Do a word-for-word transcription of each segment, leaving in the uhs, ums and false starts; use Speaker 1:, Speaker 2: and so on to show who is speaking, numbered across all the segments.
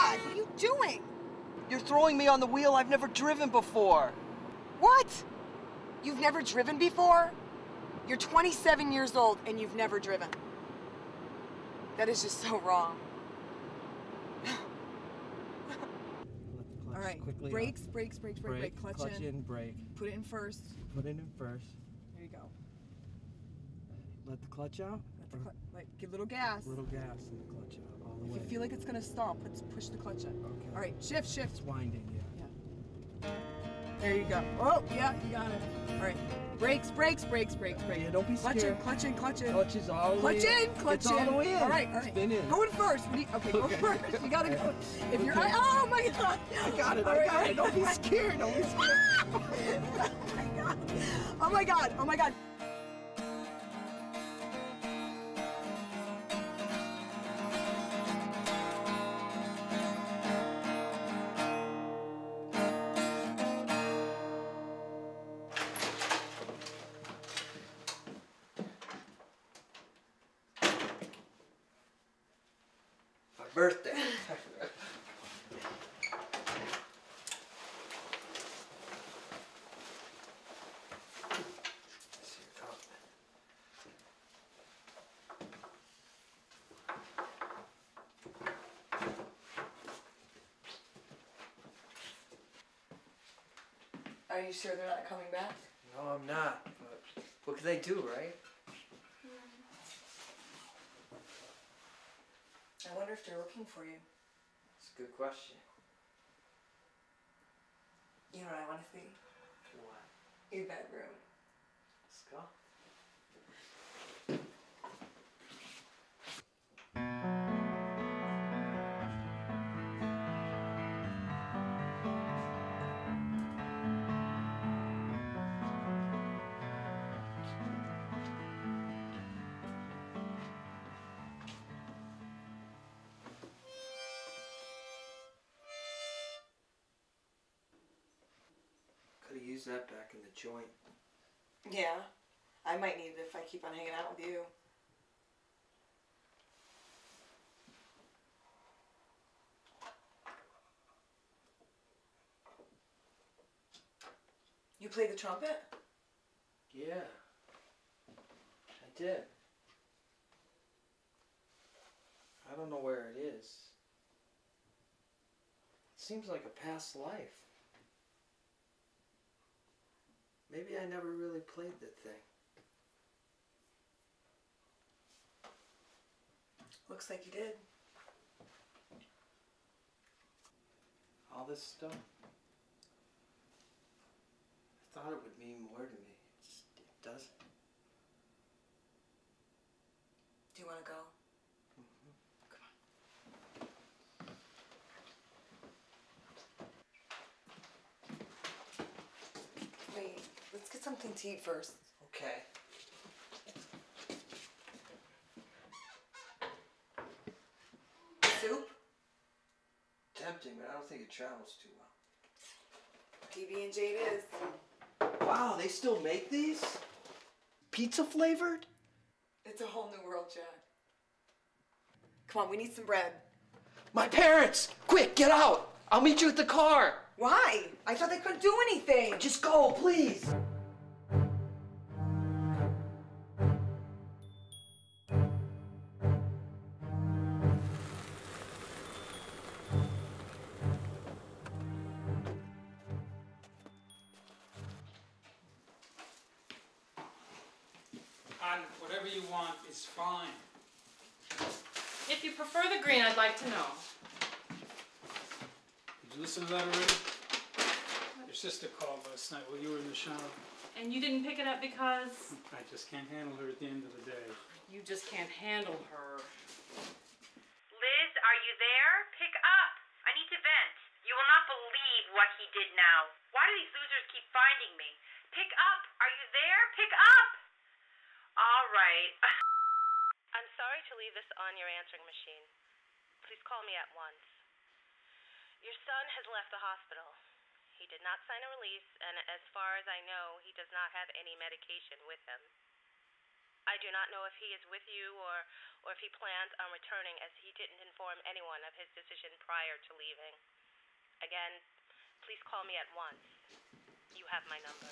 Speaker 1: God, what are you doing?
Speaker 2: You're throwing me on the wheel I've never driven before.
Speaker 1: What? You've never driven before? You're twenty-seven years old and you've never driven. That is just so wrong. All right,
Speaker 2: quickly
Speaker 1: brakes,
Speaker 2: up.
Speaker 1: brakes, brakes, brake, brake, clutch,
Speaker 2: clutch
Speaker 1: in.
Speaker 2: in, brake.
Speaker 1: Put it in first.
Speaker 2: Put it in first.
Speaker 1: There you go.
Speaker 2: Let the clutch out.
Speaker 1: Let the cl like, give a little gas.
Speaker 2: Little gas and the clutch out all the
Speaker 1: If
Speaker 2: way.
Speaker 1: you feel like it's gonna stop, let's push the clutch in.
Speaker 2: Okay.
Speaker 1: All right, shift, shift.
Speaker 2: It's winding, yeah.
Speaker 1: Yeah. There you go. Oh, yeah, you got it. All right. Brakes, brakes, brakes, brakes, brakes.
Speaker 2: Yeah, don't be
Speaker 1: clutch
Speaker 2: scared.
Speaker 1: in, clutch in, clutch in.
Speaker 2: Clutch is all the way
Speaker 1: Clutch in, clutch
Speaker 2: it's
Speaker 1: in.
Speaker 2: all the way in.
Speaker 1: All right, all right.
Speaker 2: Spin in.
Speaker 1: Go in first. What do you, okay, go
Speaker 2: Okay.
Speaker 1: first. You gotta go. If you're,
Speaker 2: Okay.
Speaker 1: oh my God.
Speaker 2: I got it,
Speaker 1: All
Speaker 2: I
Speaker 1: right,
Speaker 2: got
Speaker 1: all
Speaker 2: it.
Speaker 1: right.
Speaker 2: Don't be scared, don't be scared.
Speaker 1: Oh my God. Oh my God. Oh my God.
Speaker 2: My birthday.
Speaker 1: Are you sure they're not coming back?
Speaker 2: No, I'm not. But what can they do, right?
Speaker 1: I wonder if they're looking for you.
Speaker 2: It's a good question.
Speaker 1: You know what I want to see?
Speaker 2: What?
Speaker 1: Your bedroom.
Speaker 2: Let's go. Could have used that back in the joint.
Speaker 1: Yeah. I might need it if I keep on hanging out with you. You play the trumpet?
Speaker 2: Yeah. I did. I don't know where it is. It seems like a past life. Maybe I never really played the thing.
Speaker 1: Looks like you did.
Speaker 2: All this stuff. I thought it would mean more to me. It, just, it doesn't.
Speaker 1: Do you want to go? Wait, let's get something to eat first.
Speaker 2: Okay.
Speaker 1: Soup?
Speaker 2: Tempting, but I don't think it travels too well.
Speaker 1: P B and J it is.
Speaker 2: Wow, they still make these? Pizza flavored?
Speaker 1: It's a whole new world, Jack. Come on, we need some bread.
Speaker 2: My parents! Quick, get out! I'll meet you at the car!
Speaker 1: Why? I thought they couldn't do anything.
Speaker 2: Just go, please!
Speaker 3: Hon, whatever you want is fine.
Speaker 4: If you prefer the green, I'd like to know.
Speaker 3: Did you listen to that already? Your sister called last night while you were in the shower.
Speaker 4: And you didn't pick it up because
Speaker 3: I just can't handle her at the end of the day.
Speaker 4: you just can't handle her.
Speaker 5: Liz, are you there? Pick up. I need to vent. You will not believe what he did now. Why do these losers keep finding me? Pick up. Are you there? Pick up. All right. I'm sorry to leave this on your answering machine. Please call me at once. Your son has left the hospital. He did not sign a release, and as far as I know, he does not have any medication with him.
Speaker 6: I do not know if he is with you or, or if he plans on returning, as he didn't inform anyone of his decision prior to leaving. Again, please call me at once. You have my number.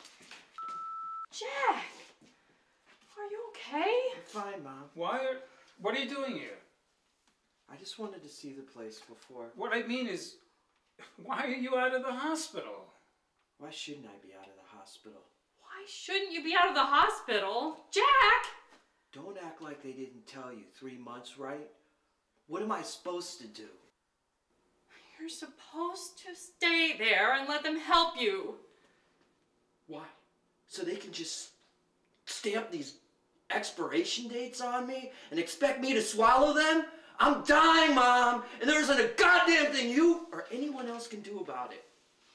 Speaker 4: Jack! Are you okay?
Speaker 2: I'm fine, Mom.
Speaker 3: Why are, what are you doing here?
Speaker 2: I just wanted to see the place before.
Speaker 3: What I mean is, why are you out of the hospital?
Speaker 2: Why shouldn't I be out of the hospital?
Speaker 4: Why shouldn't you be out of the hospital? Jack!
Speaker 2: Don't act like they didn't tell you three months, right? What am I supposed to do?
Speaker 4: You're supposed to stay there and let them help you.
Speaker 2: Why? So they can just stamp these expiration dates on me and expect me to swallow them? I'm dying, Mom, and there isn't a goddamn thing you or anyone else can do about it.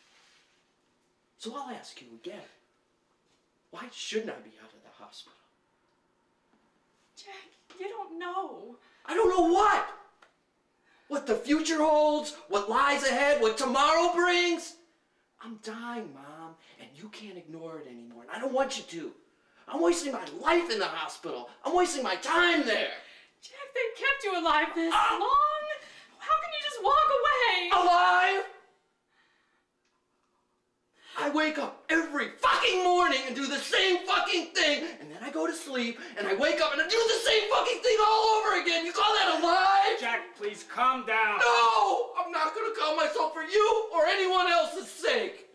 Speaker 2: So I'll ask you again. Why shouldn't I be out of the hospital?
Speaker 4: Jack, you don't know.
Speaker 2: I don't know what! What the future holds, what lies ahead, what tomorrow brings. I'm dying, Mom, and you can't ignore it anymore, and I don't want you to. I'm wasting my life in the hospital. I'm wasting my time there.
Speaker 4: Jack, they kept you alive this
Speaker 2: Ah!
Speaker 4: long. How can you just walk away?
Speaker 2: Alive? I wake up every fucking morning and do the same fucking thing, and then I go to sleep, and I wake up and I do the same fucking thing all over again. You call that alive?
Speaker 3: Jack, please calm down.
Speaker 2: No! I'm not gonna calm myself for you or anyone else's sake.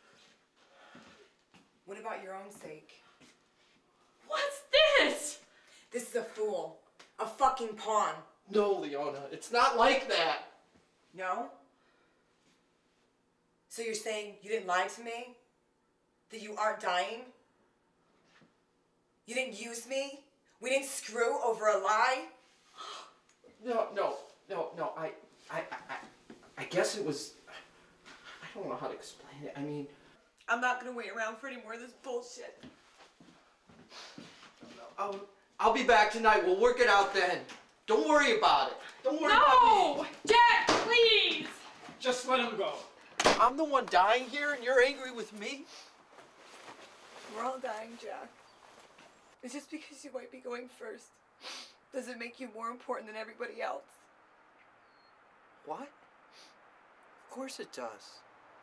Speaker 1: What about your own sake?
Speaker 4: What's this?
Speaker 1: This is a fool. A fucking pawn.
Speaker 2: No, Leona, it's not like that.
Speaker 1: No? So you're saying you didn't lie to me? That you aren't dying? You didn't use me? We didn't screw over a lie?
Speaker 2: No, no, no, no. I, I, I, I guess it was. I don't know how to explain it. I mean,
Speaker 1: I'm not gonna wait around for any more of this bullshit.
Speaker 2: I'll, I'll be back tonight. We'll work it out then. Don't worry about it. Don't worry about
Speaker 4: No!
Speaker 2: me.
Speaker 4: Jack, please!
Speaker 3: Just let him go.
Speaker 2: I'm the one dying here, and you're angry with me?
Speaker 1: We're all dying, Jack. It's just because you might be going first. Does it make you more important than everybody else?
Speaker 2: What? Of course it does.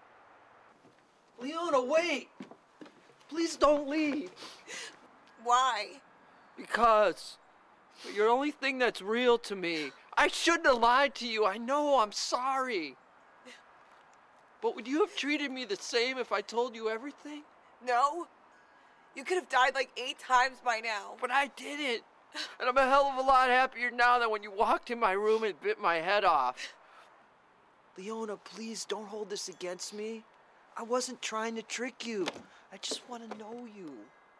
Speaker 2: Leona, wait! Please don't leave.
Speaker 1: Why?
Speaker 2: Because you're the only thing that's real to me. I shouldn't have lied to you. I know, I'm sorry. But would you have treated me the same if I told you everything?
Speaker 1: No? You could have died like eight times by now.
Speaker 2: But I didn't. And I'm a hell of a lot happier now than when you walked in my room and bit my head off. Leona, please don't hold this against me. I wasn't trying to trick you. I just want to know you.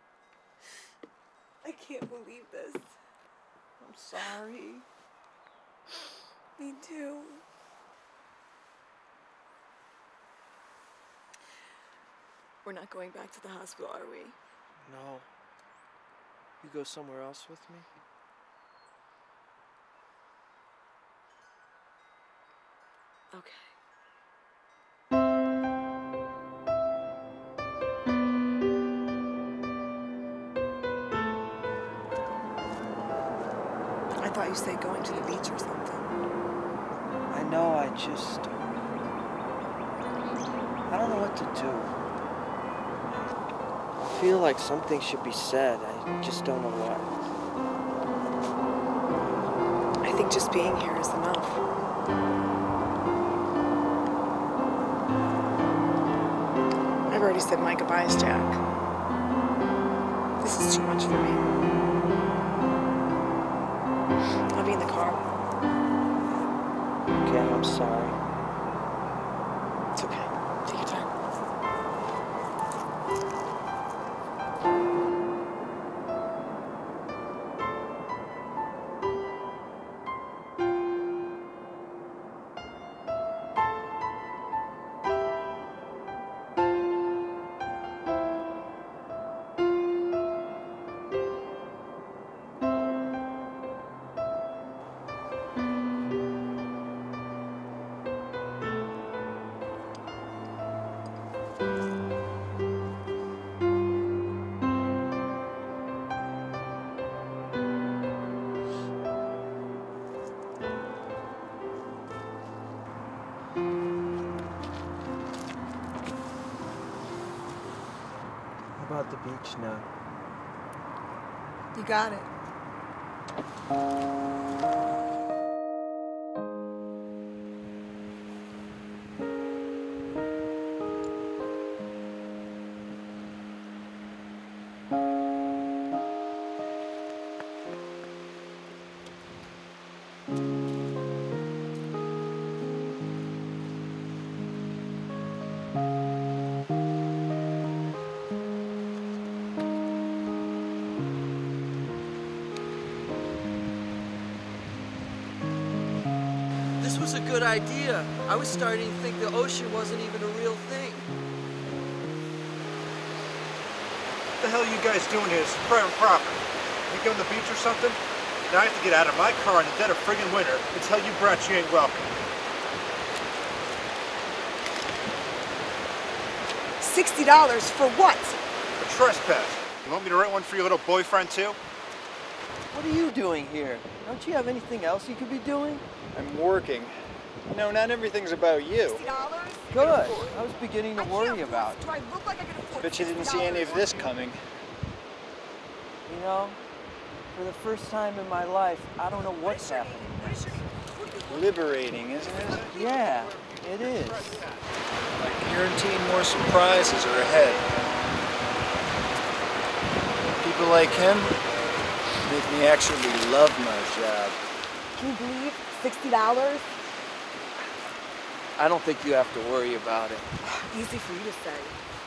Speaker 1: I can't believe this.
Speaker 2: I'm sorry.
Speaker 1: Me too. We're not going back to the hospital, are we?
Speaker 2: No. You go somewhere else with me?
Speaker 1: Okay. I thought you said going to the beach or something.
Speaker 2: I know, I just... I don't know what to do. I feel like something should be said. I just don't know what.
Speaker 1: I think just being here is enough. I've already said my goodbyes, Jack. This is too much for me. I'll be in the car.
Speaker 2: Okay, I'm sorry.
Speaker 1: It's okay. Take your time.
Speaker 2: about the beach now.
Speaker 1: You got it.
Speaker 2: This was a good idea. I was starting to think the ocean wasn't even a real thing.
Speaker 7: What the hell are you guys doing here? This is private property. You go on the beach or something? Now I have to get out of my car in the dead of friggin' winter and tell you brats you ain't welcome.
Speaker 1: Sixty dollars for what?
Speaker 7: A trespass. You want me to rent one for your little boyfriend too?
Speaker 2: What are you doing here? Don't you have anything else you could be doing?
Speaker 8: I'm working. No, not everything's about you.
Speaker 1: Sixty dollars?
Speaker 2: Good. I was beginning to worry about
Speaker 1: Do I look like I can afford
Speaker 8: Bet you didn't see any of
Speaker 1: sixty dollars?
Speaker 8: this coming.
Speaker 2: You know, for the first time in my life, I don't know what's happening.
Speaker 8: Liberating, isn't it?
Speaker 2: Yeah, it is.
Speaker 8: I guarantee more surprises are ahead. People like him make me actually love my job.
Speaker 1: Can you believe sixty dollars?
Speaker 2: I don't think you have to worry about it.
Speaker 1: Easy for you to say.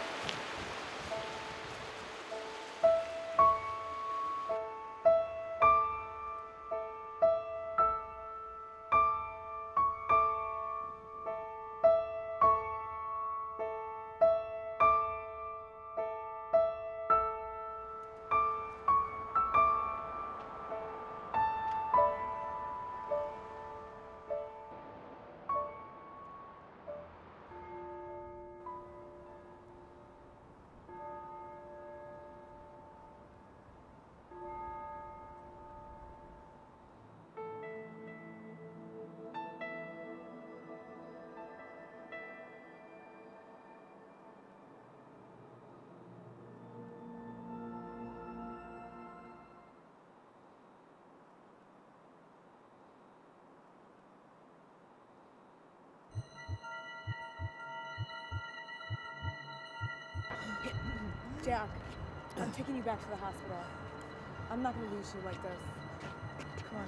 Speaker 9: Jack, I'm taking you back to the hospital. I'm not gonna lose you like this. Come on.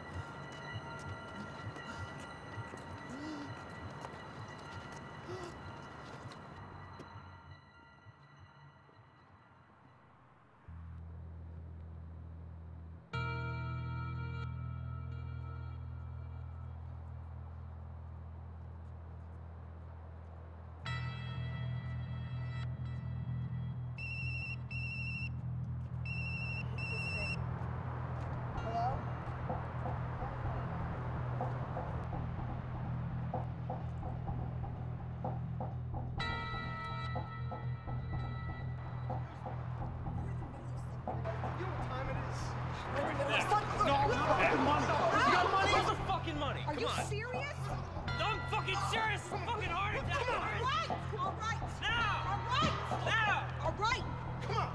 Speaker 1: Are you serious?
Speaker 10: I'm fucking serious! It's a fucking heart attack!
Speaker 1: All right! All right!
Speaker 10: Now!
Speaker 1: All right!
Speaker 10: Now!
Speaker 1: All right!
Speaker 10: Come on!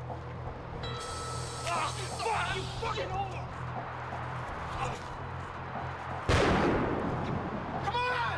Speaker 10: Oh, fuck! You fucking hold on! Come on!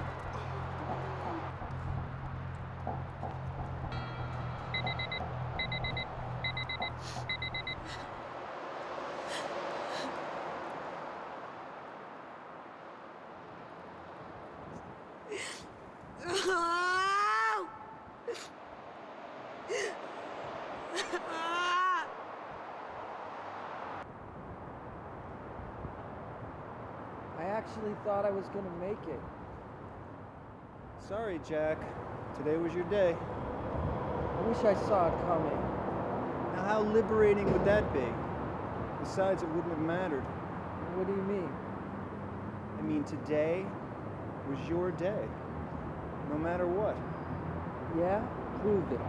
Speaker 2: I actually thought I was gonna make it.
Speaker 8: Sorry, Jack. Today was your day.
Speaker 2: I wish I saw it coming.
Speaker 8: Now, how liberating would that be? Besides, it wouldn't have mattered.
Speaker 2: What do you mean?
Speaker 8: I mean, today was your day. No matter what.
Speaker 2: Yeah? Prove it.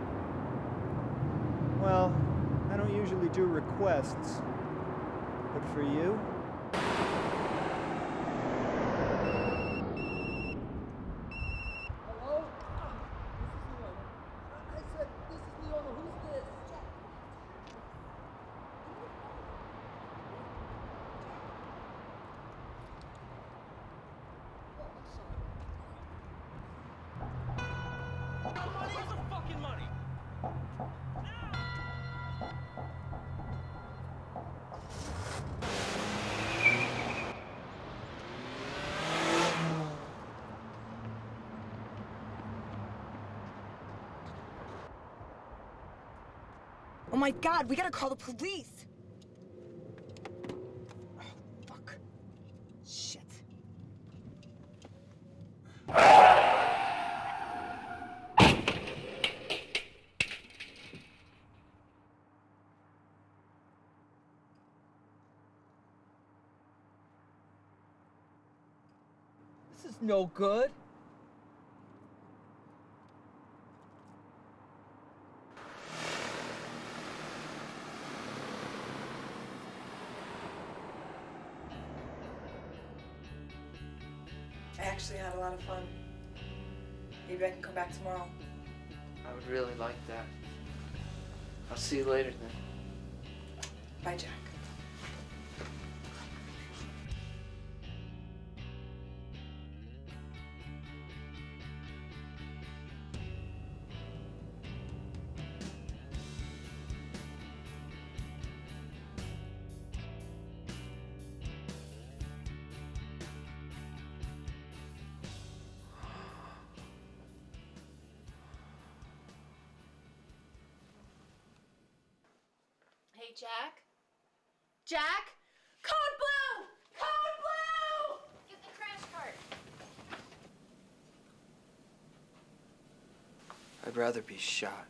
Speaker 8: Well, I don't usually do requests. But for you...
Speaker 2: Hello? This is Leona. I said, this is Leona. Who's
Speaker 1: Oh my God, we gotta call the police. Oh, fuck. Shit.
Speaker 2: This is no good.
Speaker 1: I actually had a lot of fun. Maybe I can come back tomorrow.
Speaker 2: I would really like that. I'll see you later then.
Speaker 1: Bye, Jack.
Speaker 4: Hey, Jack? Jack? Code Blue! Code Blue! Get the crash cart.
Speaker 2: I'd rather be shot.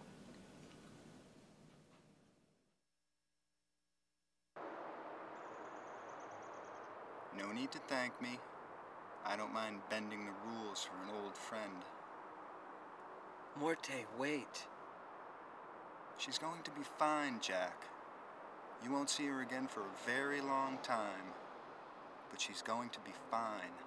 Speaker 11: No need to thank me. I don't mind bending the rules for an old friend.
Speaker 2: Morte, wait.
Speaker 11: She's going to be fine, Jack. You won't see her again for a very long time, but she's going to be fine.